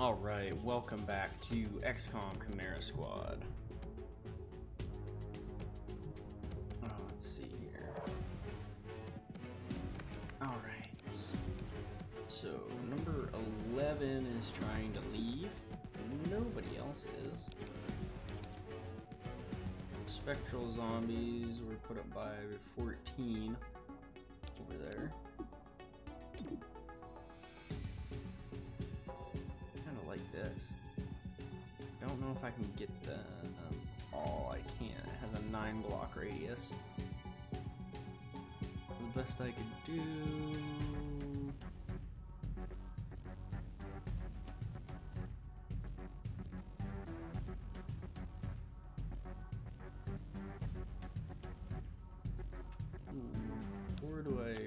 Alright, welcome back to XCOM Chimera Squad. Let's see here. Alright. So, number 11 is trying to leave. Nobody else is. Spectral zombies were put up by 14 over there. Like this. I don't know if I can get the all I can. It has a 9 block radius. The best I could do. Where do I?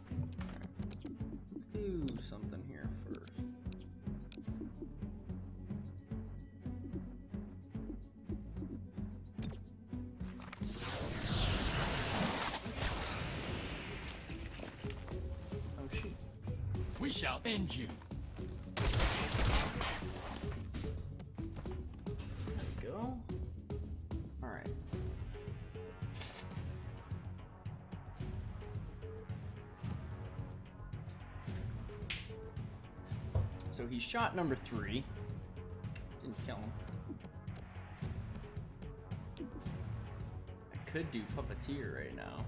Let's do something here first. We shall end you. There we go. All right. So he shot number 3. Didn't kill him. I could do puppeteer right now.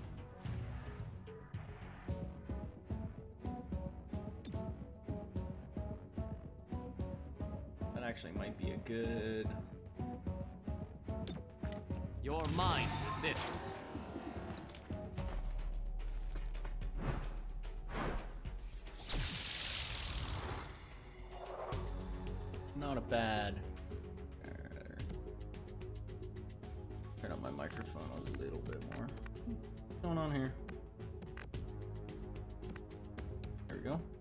Actually might be a good. Your mind resists. Not a bad. Turn up my microphone a little bit more. What's going on here? There we go.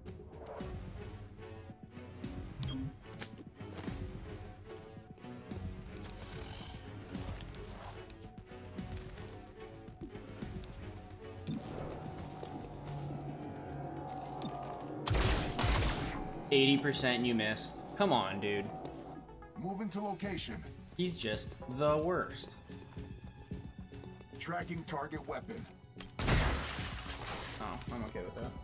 %, you miss. Come on, dude. Moving to location. He's just the worst. Tracking target weapon. Oh, I'm okay with that.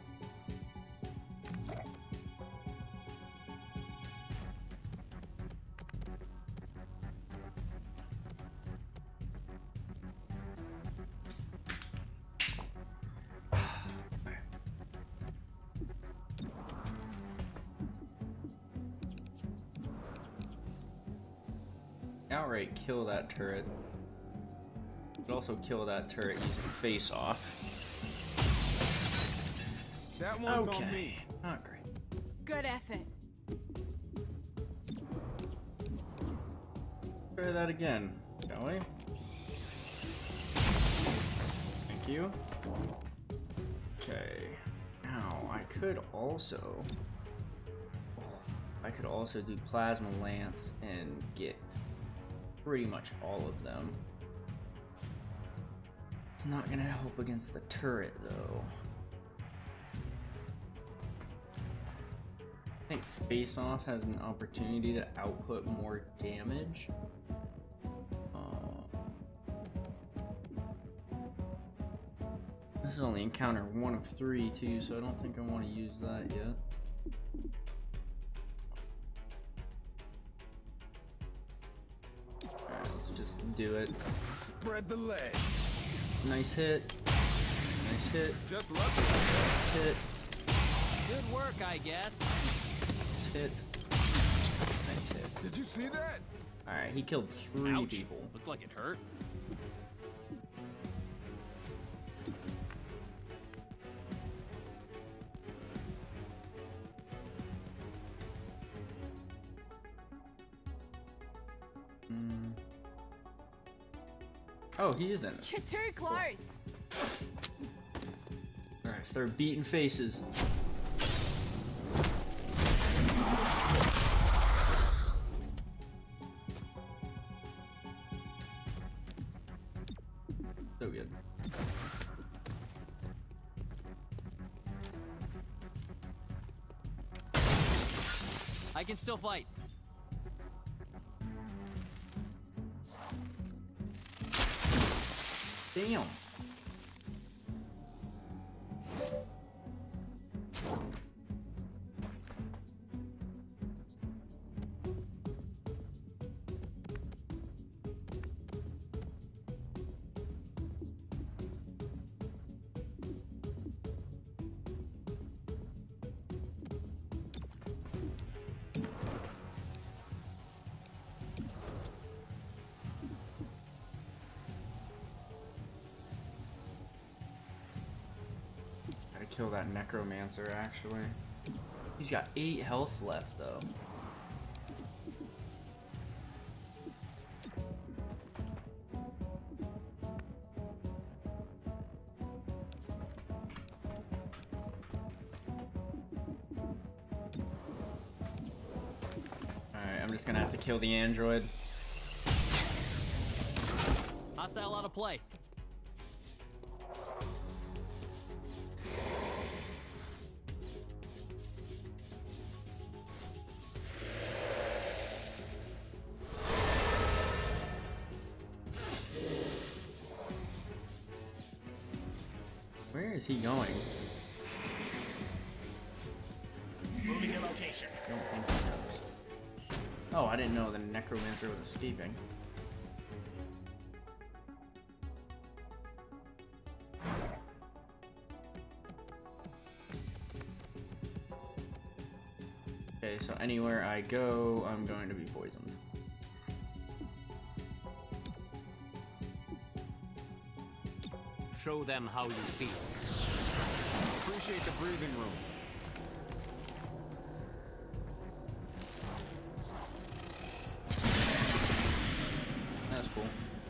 Outright kill that turret. Could also kill that turret using face off. That one's okay. On me. Not great. Good effort. Try that again, shall we? Thank you. Okay. Now I could also do plasma lance and get pretty much all of them. It's not gonna help against the turret though. I think face off has an opportunity to output more damage. This is only encounter 1 of 3 too, so I don't think I want to use that yet. Let's just do it. Spread the leg. Nice hit. Nice hit. Just lucky. Nice hit. Good work, I guess. Nice hit. Nice hit. Did you see that? Alright, he killed 3 Ouch. people. Looked like it hurt. Oh, he isn't. You're too close. Alright, start beating faces. So good. I can still fight. Damn. Kill that necromancer actually. He's got 8 health left though. Alright, I'm just gonna have to kill the android. Hostile out of play. Where is he going? Moving your location. I don't think he knows. Oh, I didn't know the necromancer was escaping. Okay, so anywhere I go, I'm going to be poisoned. Show them how you feel. Appreciate the breathing room. That's cool.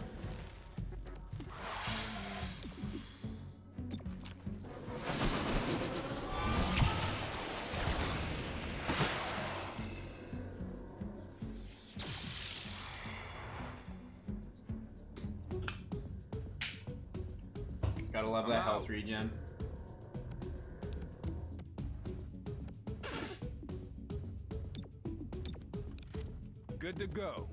Gotta love that health regen. Good to go.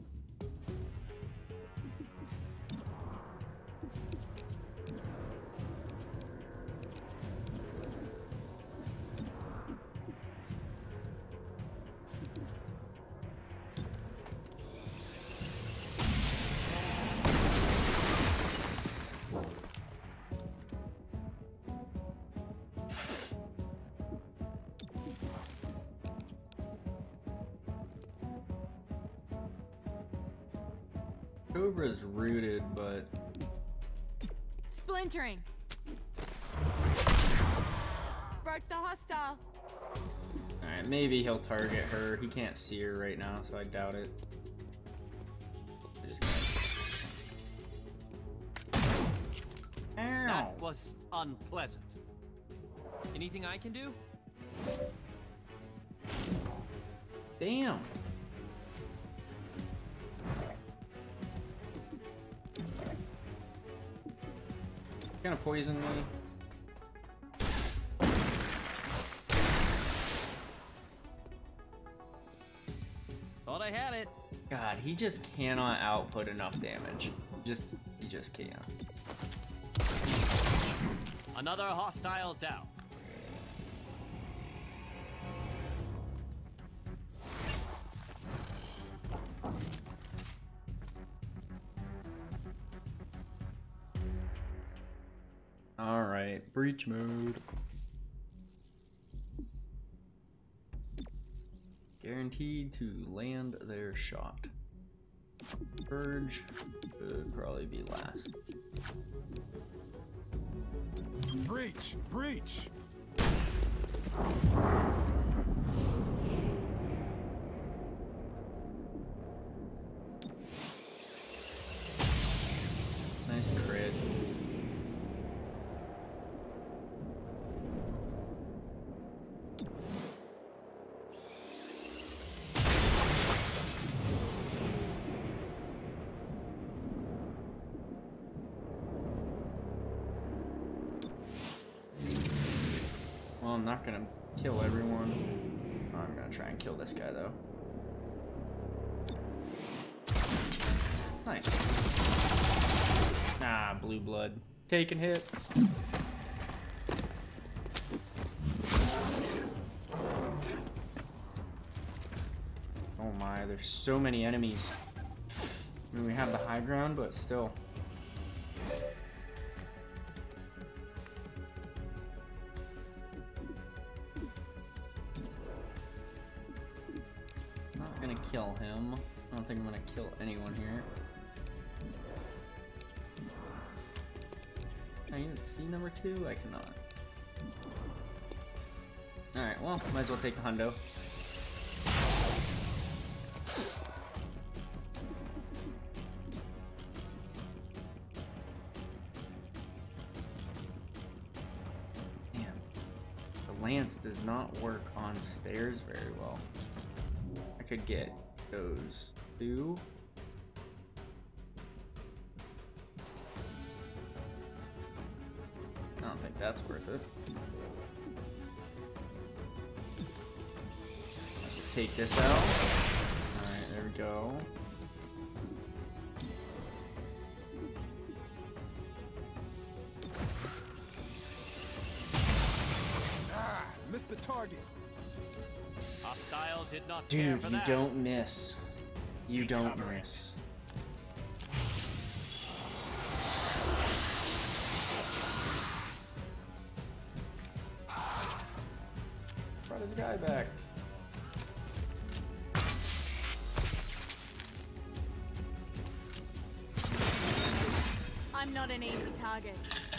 Cobra's rooted, but Splintering. Broke the hostile. alright, maybe he'll target her. He can't see her right now, so I doubt it. I just can't. Ow! That was unpleasant. Anything I can do? Damn! Gonna poison me. Thought I had it. God, he just cannot output enough damage. He just can't. Another hostile down. Alright, breach mode. Guaranteed to land their shot. Purge could probably be last. Breach! Breach! Nice crit. Well, I'm not gonna kill everyone. I'm gonna try and kill this guy though. Nice. Ah, blue blood. Taking hits. Oh my, there's so many enemies. I mean, we have the high ground, but still. Not gonna kill him. I don't think I'm gonna kill anyone here. Can I even see number 2? I cannot. Alright, well, might as well take the hundo. Man, the lance does not work on stairs very well. I could get those 2. I don't think that's worth it. Take this out. Alright, there we go. Ah, missed the target. Hostile did not care Dude, for you that. don't miss. You don't miss. Brought his guy back. I'm not an easy target.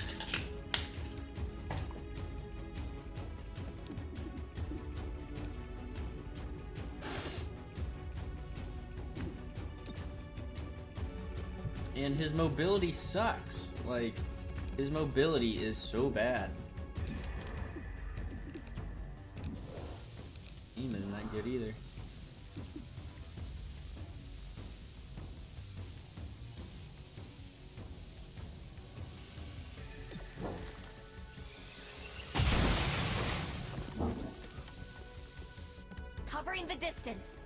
And his mobility sucks. Like, his mobility is so bad. Aim isn't that good either. Covering the distance.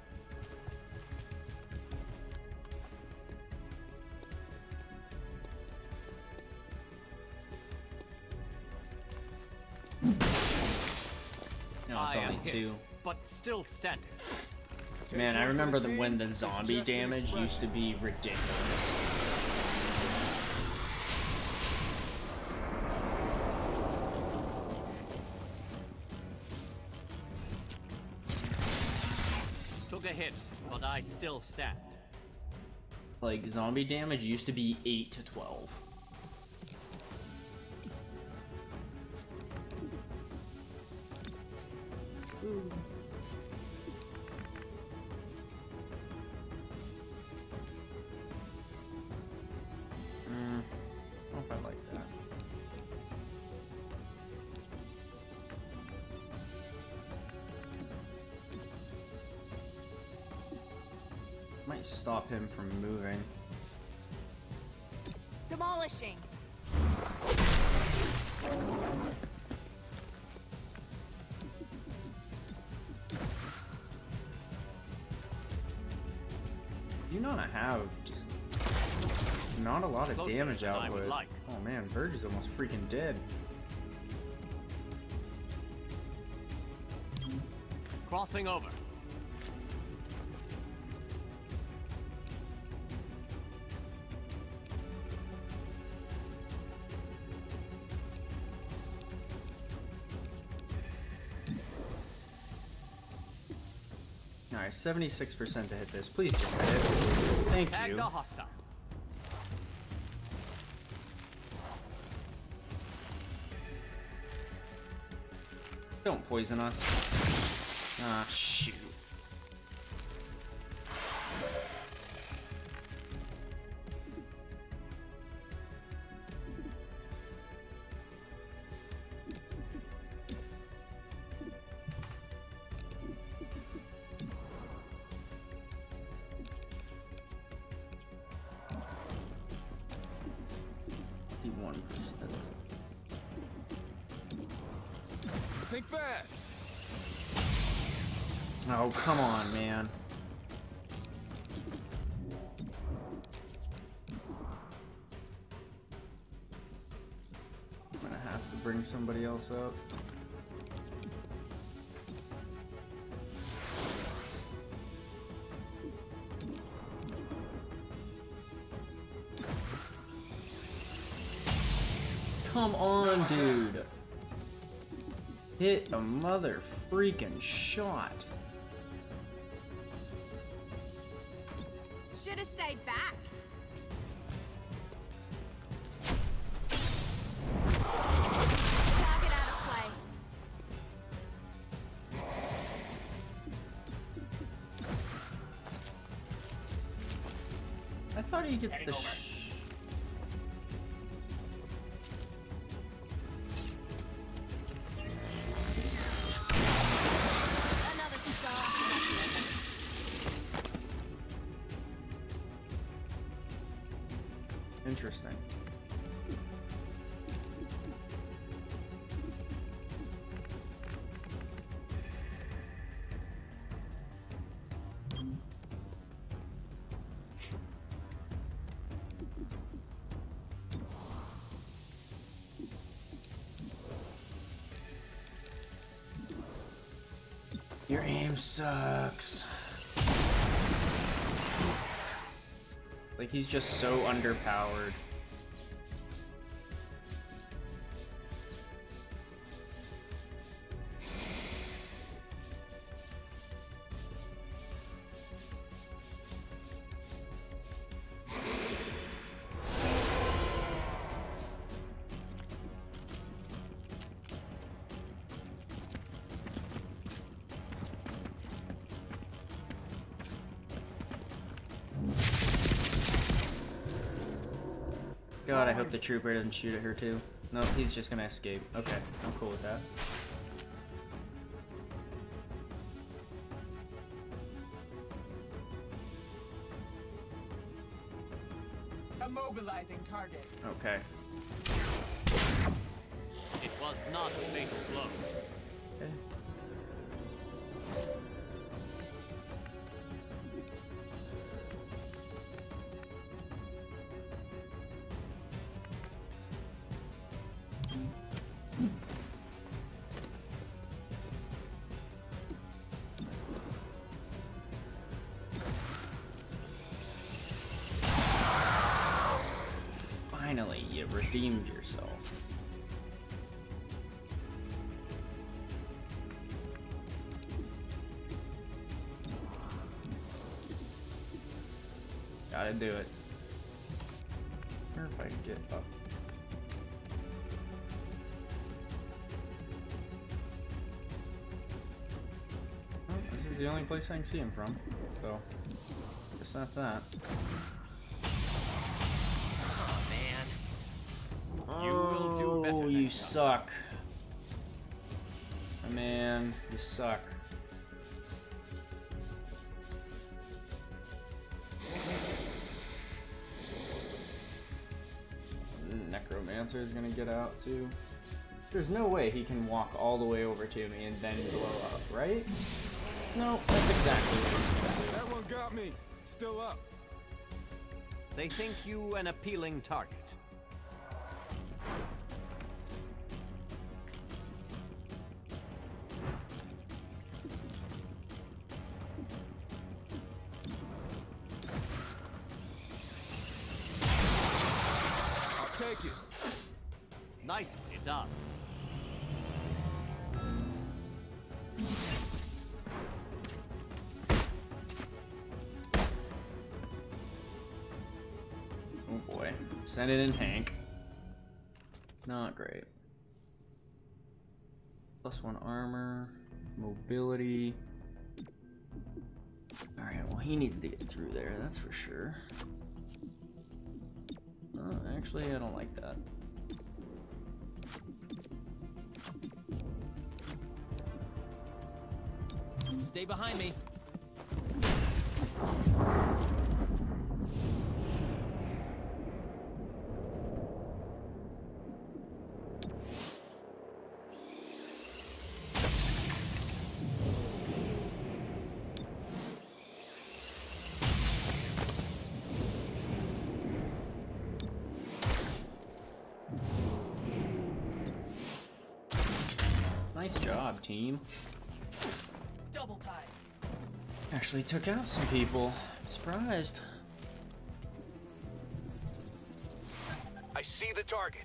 No, it's I am only hit, 2. but still standing. Man, I remember when the zombie damage used to be ridiculous. Took a hit, but I still stand. Like, zombie damage used to be 8 to 12. Ooh. I don't know if I like that. Might stop him from moving. Demolishing. You not have just not a lot of Closer damage than I would output. like. Oh man, Verge is almost freaking dead. Crossing over. Alright, 76% to hit this. Please just hit it. Thank Tag you. the hostile. Don't poison us. Ah, shoot. Think fast. Oh, come on, man. I'm gonna have to bring somebody else up. Come on, dude. Hit a mother freaking shot. Should have stayed back. Target out of play. I thought he gets the Another star. Interesting. Your aim sucks. Like, he's just so underpowered. God, I hope the trooper doesn't shoot at her too. No, he's just gonna escape. Okay, I'm cool with that. Immobilizing target. Okay. It was not a fatal blow. Okay. Finally, you redeemed yourself. Gotta do it. I wonder if I can get up. Well, this is the only place I can see him from, so guess that's that. You will do better. Oh, you suck. Man, you suck. Necromancer is gonna get out too. There's no way he can walk all the way over to me and then blow up, right? No, that's exactly what he's gonna do. That one got me. Still up. They think you an appealing target. Take it. Nicely done. Oh boy. Send it in Hank. Not great. +1 armor, mobility. Alright, well he needs to get through there, that's for sure. Actually, I don't like that. Stay behind me. Nice job, team. Double time. Actually took out some people. I'm surprised. I see the target.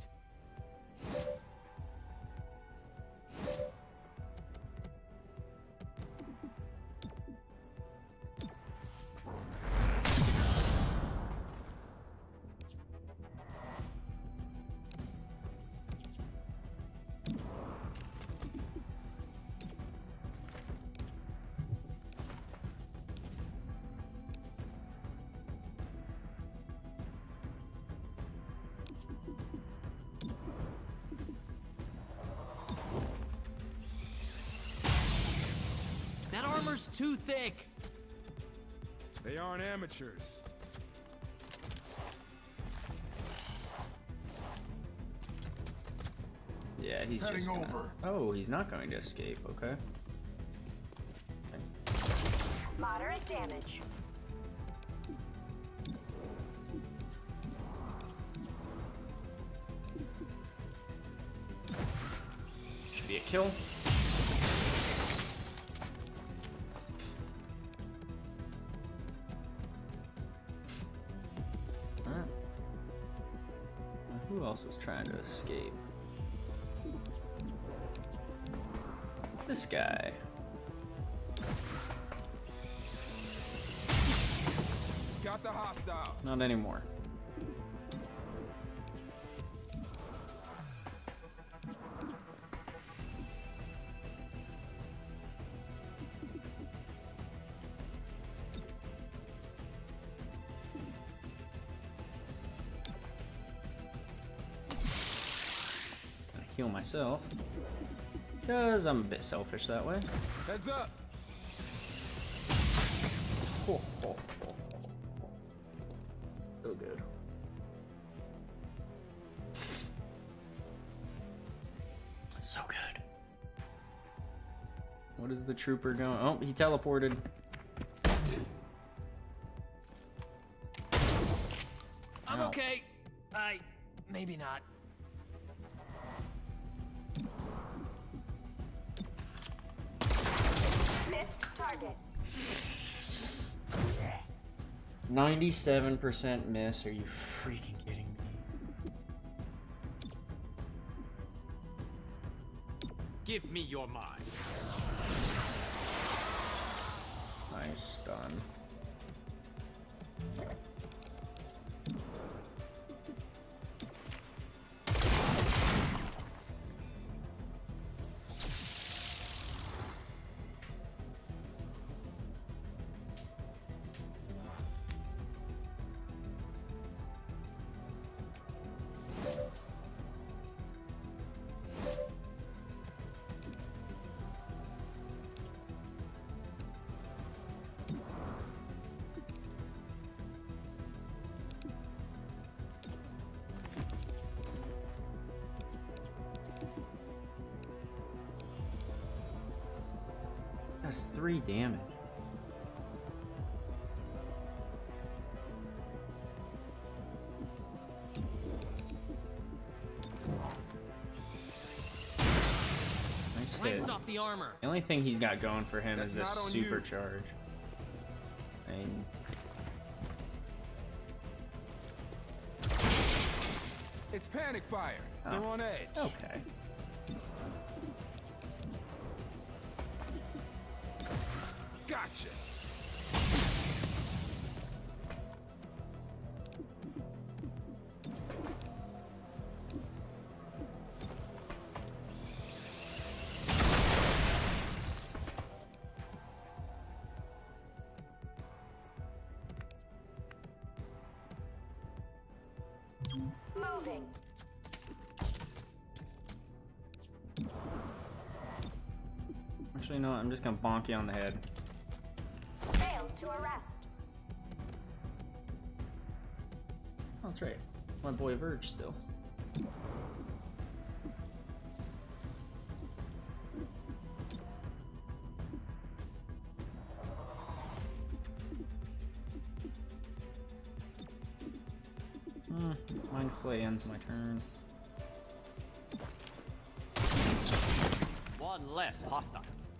That armor's too thick. They aren't amateurs. Yeah, he's Heading just gonna... over. Oh, he's not going to escape, okay. Moderate damage. Should be a kill. Alright. Now, who else was trying to escape? This guy. Got the hostile. Not anymore. Gonna heal myself. Because I'm a bit selfish that way. Heads up. Ho, ho, ho. So good. So good. What is the trooper going? Oh, he teleported. I'm Ow. okay. Maybe not. Missed target. 97% miss. Are you freaking kidding me? Give me your mind. Nice stun. That's 3 damage. Nice hit. Glanced off the armor. The only thing he's got going for him is That's this not on you. supercharge. And It's panic fire. Oh. They're on edge. okay. Gotcha. Moving. Actually, no, I'm just gonna bonk you on the head. Failed to arrest. Oh, that's right. My boy Verge still. Mind Flay ends my turn. One less hostile.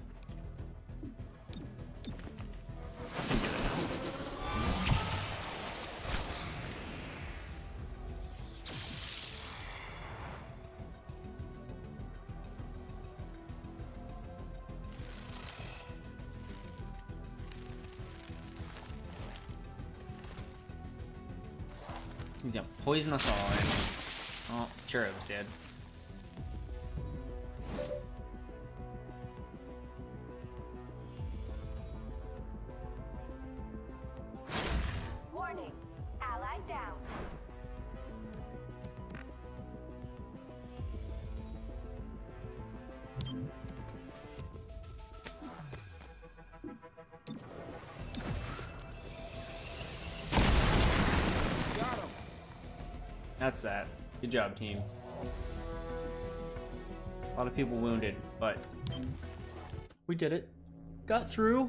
He's gonna poison us all. Oh, Churro's dead. Warning. Allied down. Got him. That's that. Good job, team. A lot of people wounded, but we did it. Got through.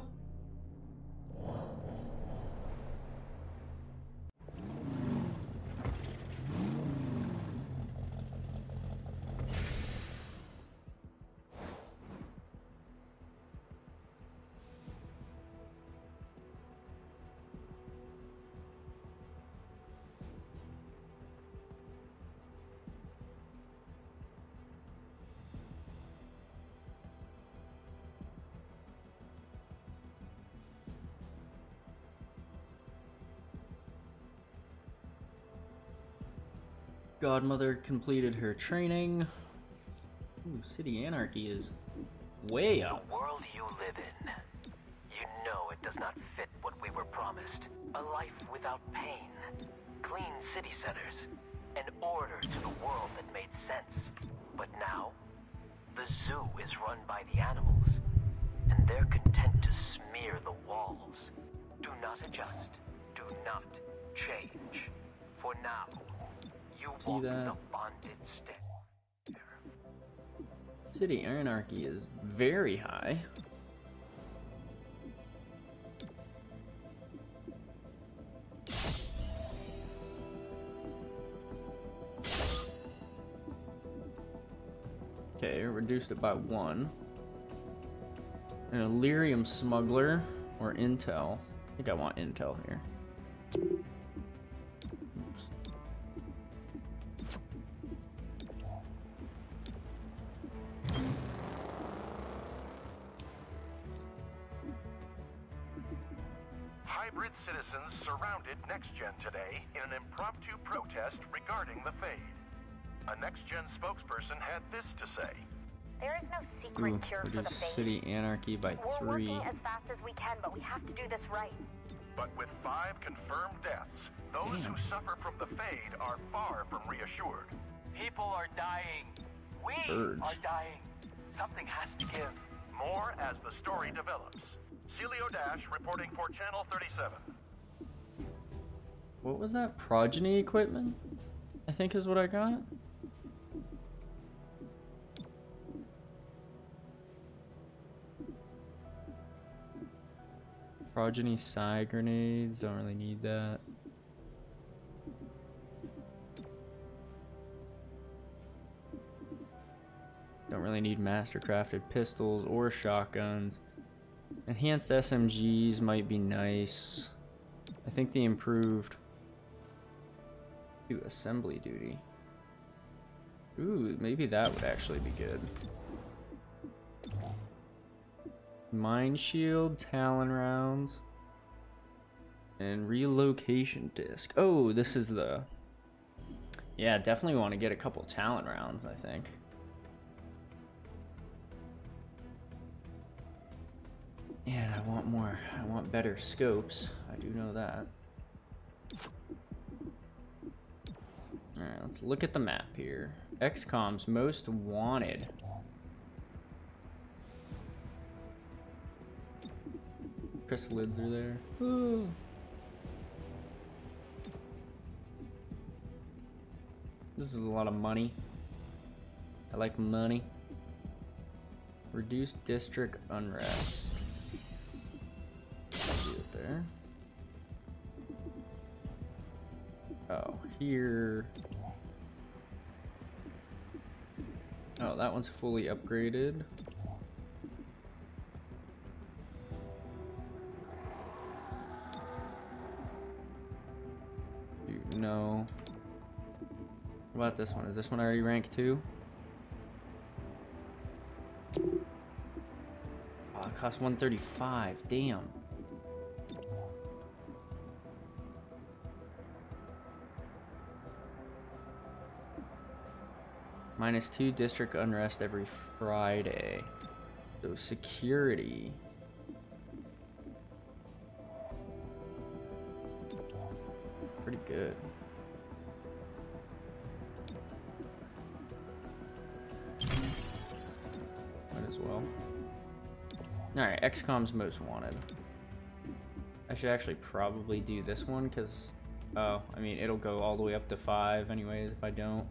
Godmother completed her training. Ooh, City Anarchy is way up. The world you live in, you know it does not fit what we were promised. A life without pain, clean city centers, an order to the world that made sense. But now, the zoo is run by the animals, and they're content to smear the walls. Do not adjust. Do not change. For now, you walk the bonded stick. City Anarchy is very high. Okay, reduced it by 1. An Illyrium Smuggler or Intel. I think I want Intel here. Hybrid citizens surrounded NextGen today in an impromptu protest regarding the Fade. A NextGen spokesperson had this to say. There is no secret cure for the Reduce Fade. City Anarchy by We're 3. working as fast as we can, but we have to do this right. But with 5 confirmed deaths, those who suffer from the Fade are far from reassured. People are dying. We Birds. are dying. Something has to give. More as the story develops. Celio Dash reporting for Channel 37. What was that? Progeny equipment? I think is what I got. Progeny psi grenades, don't really need that. Don't really need mastercrafted pistols or shotguns. Enhanced SMGs might be nice. I think the improved to assembly duty. Ooh, maybe that would actually be good. Mine shield, Talon rounds, and relocation disc. Oh, this is the... Yeah, definitely want to get a couple Talon rounds, I think. And I want more. I want better scopes. I do know that. Alright, let's look at the map here. XCOM's most wanted. Chrysalids are there. Ooh. This is a lot of money. I like money. Reduced district unrest. Do it there. Oh, here. Oh, that one's fully upgraded. about this one? Is this one already rank 2? Oh, it costs 135. Damn. -2 district unrest every Friday. So security. Pretty good. Might as well. Alright, XCOM's most wanted. I should actually probably do this one because, oh, I mean, it'll go all the way up to 5 anyways if I don't.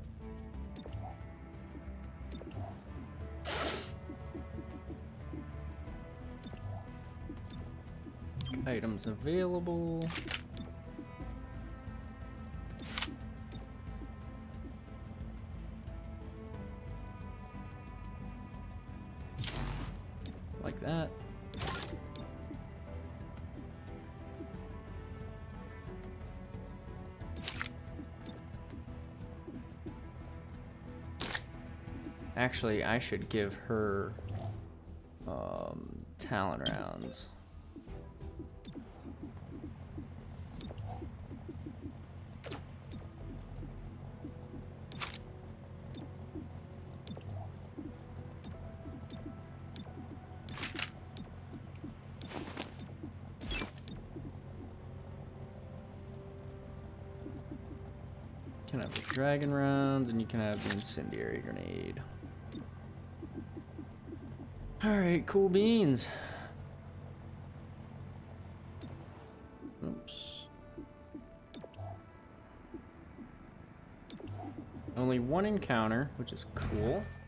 Items available. Like that. Actually, I should give her talent rounds. You can have the dragon rounds, and you can have the incendiary grenade. Alright, cool beans. Oops. Only one encounter, which is cool.